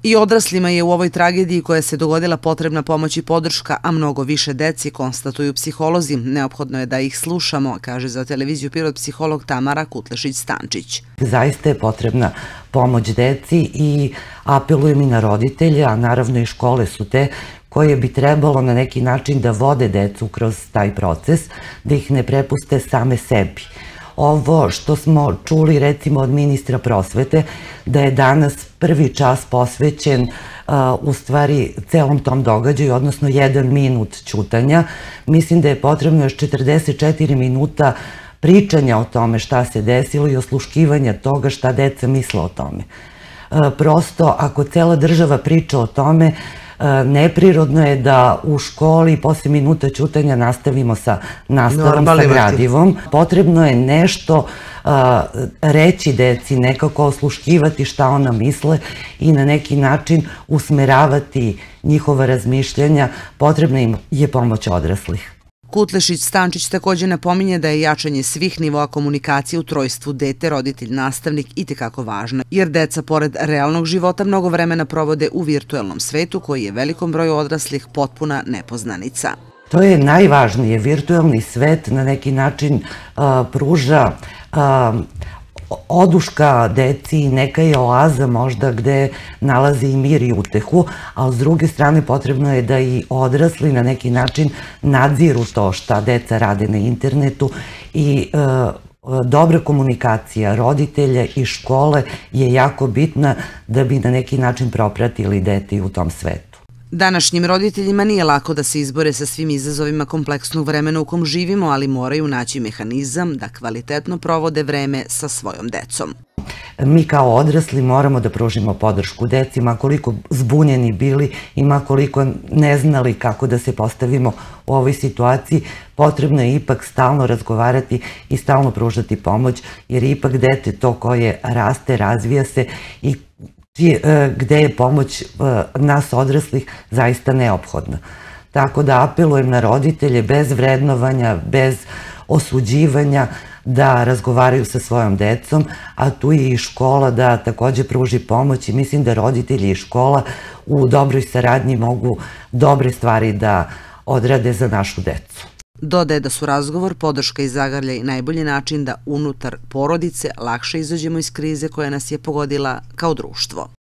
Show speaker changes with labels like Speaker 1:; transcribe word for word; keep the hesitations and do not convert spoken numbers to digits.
Speaker 1: I odraslima je u ovoj tragediji koja se dogodila potrebna pomoć i podrška, a mnogo više deci, konstatuju psiholozi. Neophodno je da ih slušamo, kaže za televiziju Pirot psiholog Tamara Kutlešić-Stančić.
Speaker 2: Zaista je potrebna pomoć deci i apelujem i na roditelje, a naravno i škole su te koje bi trebalo na neki način da vode decu kroz taj proces, da ih ne prepuste same sebi. Ovo što smo čuli recimo od ministra prosvete, da je danas prvi čas posvećen u stvari celom tom događaju, odnosno jedan minut ćutanja, mislim da je potrebno još četrdeset četiri minuta pričanja o tome šta se desilo i osluškivanja toga šta deca misle o tome. Prosto, ako cela država priča o tome, neprirodno je da u školi posle minuta ćutanja nastavimo sa nastavom, sa gradivom. Potrebno je nešto reći deci, nekako osluškivati šta ona misle i na neki način usmeravati njihova razmišljanja. Potrebna im je pomoć odraslih.
Speaker 1: Kutlešić-Stančić također napominje da je jačanje svih nivoa komunikacije u trojstvu dete, roditelj, nastavnik itekako važno, jer deca pored realnog života mnogo vremena provode u virtuelnom svetu koji je velikom broju odraslih potpuna nepoznanica.
Speaker 2: To je najvažnije. Virtuelni svet na neki način pruža oduška deci i neka je oaza možda gde nalazi i mir i utehu, a s druge strane potrebno je da i odrasli na neki način nadziru to šta deca rade na internetu i dobra komunikacija roditelja i škole je jako bitna da bi na neki način propratili dete u tom svetu.
Speaker 1: Današnjim roditeljima nije lako da se izbore sa svim izazovima kompleksnog vremena u kom živimo, ali moraju naći mehanizam da kvalitetno provode vreme sa svojom decom.
Speaker 2: Mi kao odrasli moramo da pružimo podršku deci, ma koliko zbunjeni bili i ma koliko ne znali kako da se postavimo u ovoj situaciji, potrebno je ipak stalno razgovarati i stalno pružati pomoć, jer je ipak dete to koje raste, razvija se i gde je pomoć nas odraslih zaista neophodna. Tako da apelujem na roditelje bez vrednovanja, bez osuđivanja, da razgovaraju sa svojom decom, a tu je i škola da također pruži pomoć i mislim da roditelji i škola u dobroj saradnji mogu dobre stvari da odrade za našu decu.
Speaker 1: Dodaje da su razgovor, podrška i zagrljaj najbolji način da unutar porodice lakše izađemo iz krize koja nas je pogodila kao društvo.